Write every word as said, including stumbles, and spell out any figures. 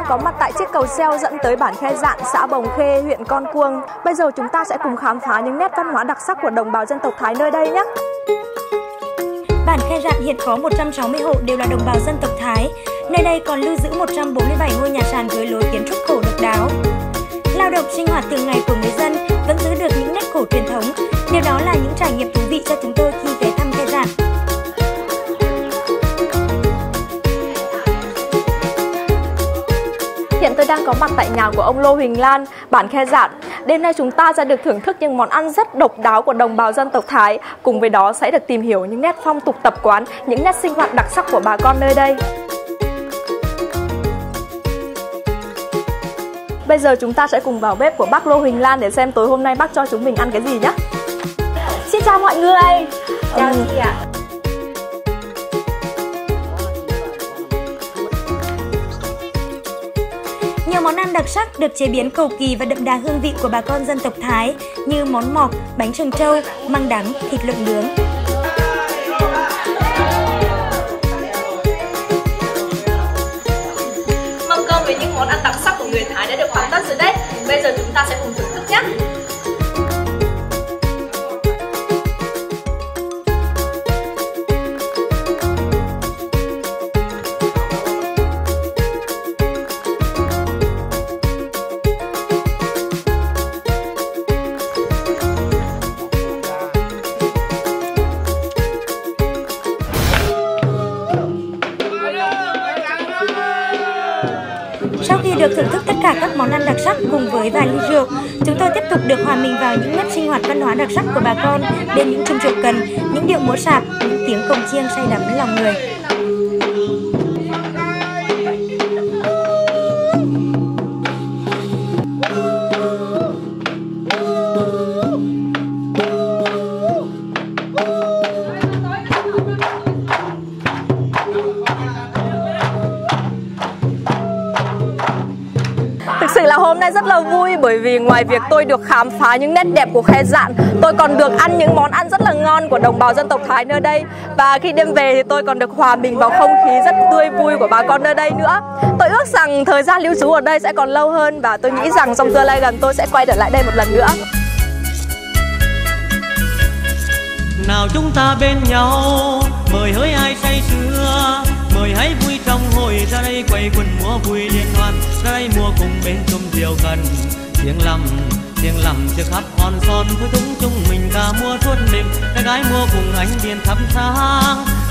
có mặt tại chiếc cầu xeo dẫn tới bản Khe Dạn, xã Bồng Khê, huyện Con Cuông. Bây giờ chúng ta sẽ cùng khám phá những nét văn hóa đặc sắc của đồng bào dân tộc Thái nơi đây nhé. Bản Khe Dạn hiện có một trăm sáu mươi hộ đều là đồng bào dân tộc Thái. Nơi đây còn lưu giữ một trăm bốn mươi bảy ngôi nhà sàn với lối kiến trúc cổ độc đáo. Lao động sinh hoạt thường ngày của người dân vẫn giữ được những nét cổ truyền thống. Điều đó là những trải nghiệm thú vị cho chúng tôi khi ghé thăm Khe Dạn. Hiện tôi đang có mặt tại nhà của ông Lô Huỳnh Lan, bản Khe Dạn. Đêm nay chúng ta sẽ được thưởng thức những món ăn rất độc đáo của đồng bào dân tộc Thái. Cùng với đó sẽ được tìm hiểu những nét phong tục tập quán, những nét sinh hoạt đặc sắc của bà con nơi đây. Bây giờ chúng ta sẽ cùng vào bếp của bác Lô Huỳnh Lan để xem tối hôm nay bác cho chúng mình ăn cái gì nhé. Xin chào mọi người. Chào ừ. chị ạ. Nhiều món ăn đặc sắc được chế biến cầu kỳ và đậm đà hương vị của bà con dân tộc Thái như món mọc, bánh trừng trâu, măng đắng, thịt lợn nướng. Mâm cơm với những món ăn đặc sắc của người Thái đã được hoàn tất rồi đấy. Bây giờ chúng ta sẽ cùng thưởng thức nhé. Sau khi được thưởng thức tất cả các món ăn đặc sắc cùng với vài ly rượu, chúng tôi tiếp tục được hòa mình vào những nét sinh hoạt văn hóa đặc sắc của bà con bên những chung trầu cần, những điệu múa sạp, những tiếng cồng chiêng say đắm lòng người. Thực sự là hôm nay rất là vui bởi vì ngoài việc tôi được khám phá những nét đẹp của Khe Dạn, tôi còn được ăn những món ăn rất là ngon của đồng bào dân tộc Thái nơi đây. Và khi đêm về thì tôi còn được hòa mình vào không khí rất tươi vui của bà con nơi đây nữa. Tôi ước rằng thời gian lưu trú ở đây sẽ còn lâu hơn và tôi nghĩ rằng trong tương lai gần tôi sẽ quay trở lại đây một lần nữa. Nào chúng ta bên nhau, mời hỡi ai say sưa, mời hãy vui trong hội ra đây quay quần múa vui liên hoan, ra đây mua cùng bên chung rượu cần, tiếng lầm tiếng lầm chưa khắp hòn son thôi chúng chúng mình ca mua suốt đêm, cái gái mua cùng ánh điện thắp sáng,